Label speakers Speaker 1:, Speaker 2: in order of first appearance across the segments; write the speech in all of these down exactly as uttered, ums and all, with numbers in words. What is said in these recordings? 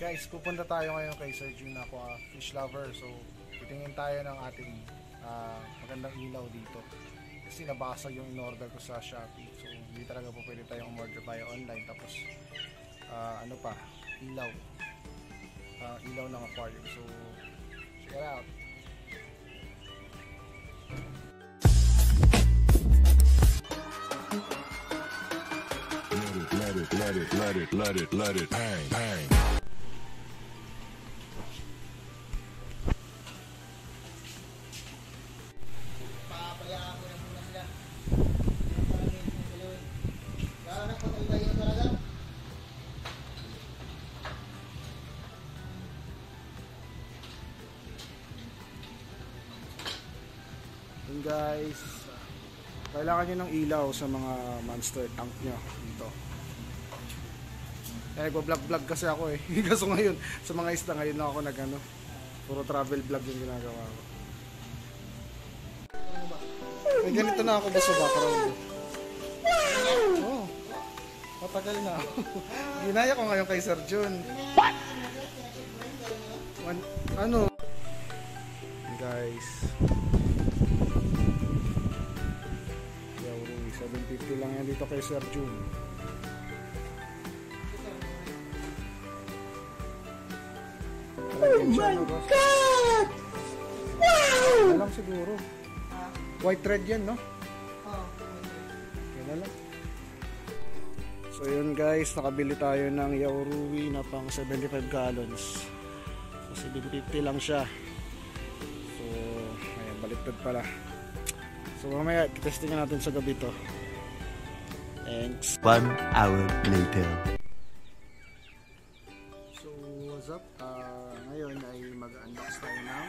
Speaker 1: Guys, pupunta tayo ngayon kay Sir Jun Aqua Fish Lover. So, titingin tayo ng ating uh, magandang ilaw dito. Kasi nabasag yung in-order ko sa Shopee. So, hindi talaga po pwede tayong umorder tayo online. Tapos, uh, ano pa, ilaw. Uh, ilaw ng aquarium. So, check it out.
Speaker 2: Let it, let it, let it, let it, let it, bang, bang.
Speaker 1: Papayaan ko na muna sila. Kaya na, patay na talaga. Yun guys, kailangan nyo ng ilaw sa mga monster tank nyo dito. Eh, nagpa-vlog-vlog kasi ako eh. Kaso ngayon, sa mga isda ngayon lang ako nag-ano. Puro travel vlog yung ginagawa ko. May ganito na ako ba sa background? Oo. Oh, matagal na ako. Ginaya ko ngayon kay Sir Jun. What? Ano? Guys. Yaorui, seven fifty lang yan dito kay Sir Jun. Oh my God! Wow! Ano lang siguro. White thread yan, no? Oo. Yan na lang. So yun guys, nakabili tayo ng Yaorui na pang seventy-five gallons. So seven fifty lang siya. So, ayan, baliktad pala. So mamaya, testingin natin sa gabi to. Thanks.
Speaker 3: One hour later.
Speaker 1: So, what's up? Uh, ngayon ay mag-unbox tayo ng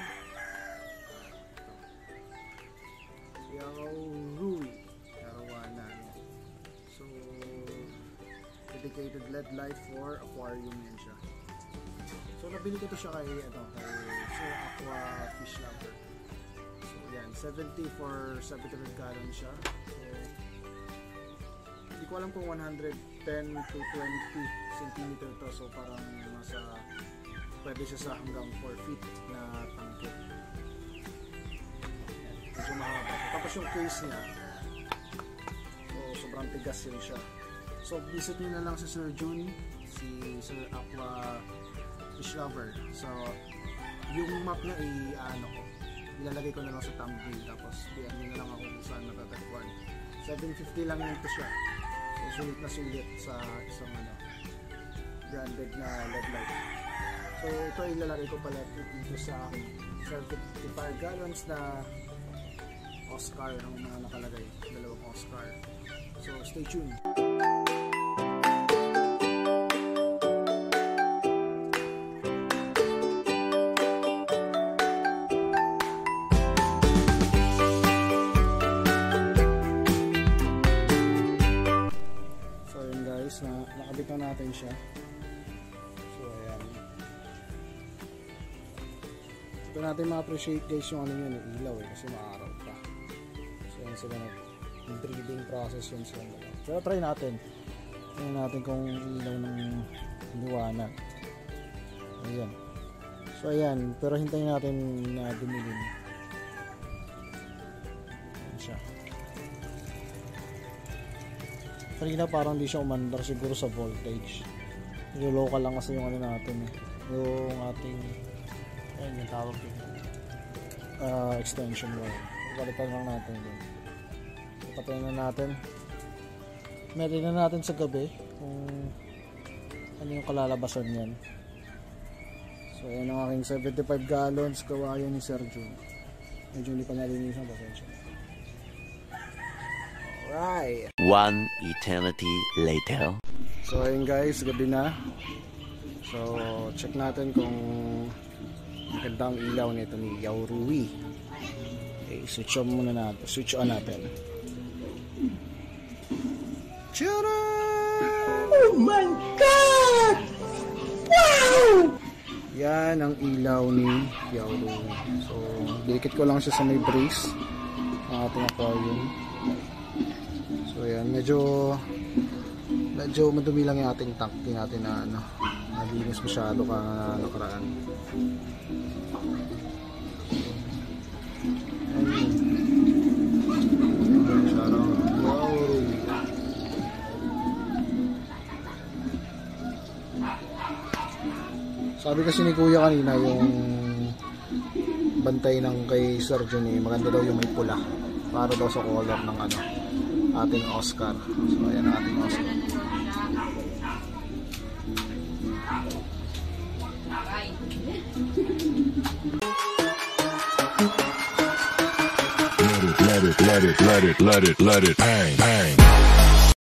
Speaker 1: Yaorui Arowana. So, dedicated L E D light for aquarium yan siya. So, nabili ko to siya kay, ano, kay Sir Aqua Fish Lover. So, yan, seventy for seventy-five gallon siya. So, hindi ko alam kung one hundred ten to twenty centimeter to. So, parang nasa, pwede siya sa hanggang four feet na tangke. Medyo mahaba. Tapos yung case niya, so sobrang tigas yun siya. So visit nyo na lang si Sir Jun, si Sir Aqua Fish Lover. So yung map niya ay ano ko, ilalagay ko na lang sa thumbnail. Tapos B M nyo na lang ako kung saan natatagpuan. seven fifty lang nito siya. So sulit na sulit sa isang ano, branded na L E D light. So ito ilalagay ko pala dito sa akin seventy-five gallons na Oscar ang mga nakalagay, dalawang Oscar. So stay tuned. So yun guys, na nakabit na natin siya. So ayan. Ito natin ma-appreciate guys yung ano yun, yung ilaw eh, kasi maaraw pa. So yan sila na breeding process yun sila. So try natin. Try natin kung ilaw ng liwanag. Ayan. So ayan, pero hintayin natin na dumilin. Ayan siya. Kanina parang di siya umandar siguro sa voltage. Yung local lang kasi yung ano natin eh. Yung ating ayun yung tawag din uh, extension wire. Balikan lang natin yun. Patayin na natin. Meron na natin sa gabi kung ano yung kalalabasan yan. So ayan ang aking seventy-five gallons kawayan ni Sir Jun. Medyo hindi pa nalinisan, pasensya. Alright.
Speaker 3: One eternity later.
Speaker 1: So ayun guys, gabi na. So check natin kung magandang ilaw nito ni Yaorui. Okay, switch on muna natin. Switch on natin. Tcharam! Oh my God! Wow! Yan ang ilaw ni Yaorui. So, dikit ko lang siya sa may brace ng ating aquarium. So, yan. Medyo Medyo madumi lang yung ating tank. Hindi natin na ano, nalinis masyado ka nakaraan. Sabi kasi ni Kuya kanina yung bantay ng kay Sir John eh, maganda daw yung may pula para daw sa color ng ano ating Oscar. So ayan ang ating Oscar.
Speaker 2: Let it, let it, let it, let it, let it, let it, bang, bang.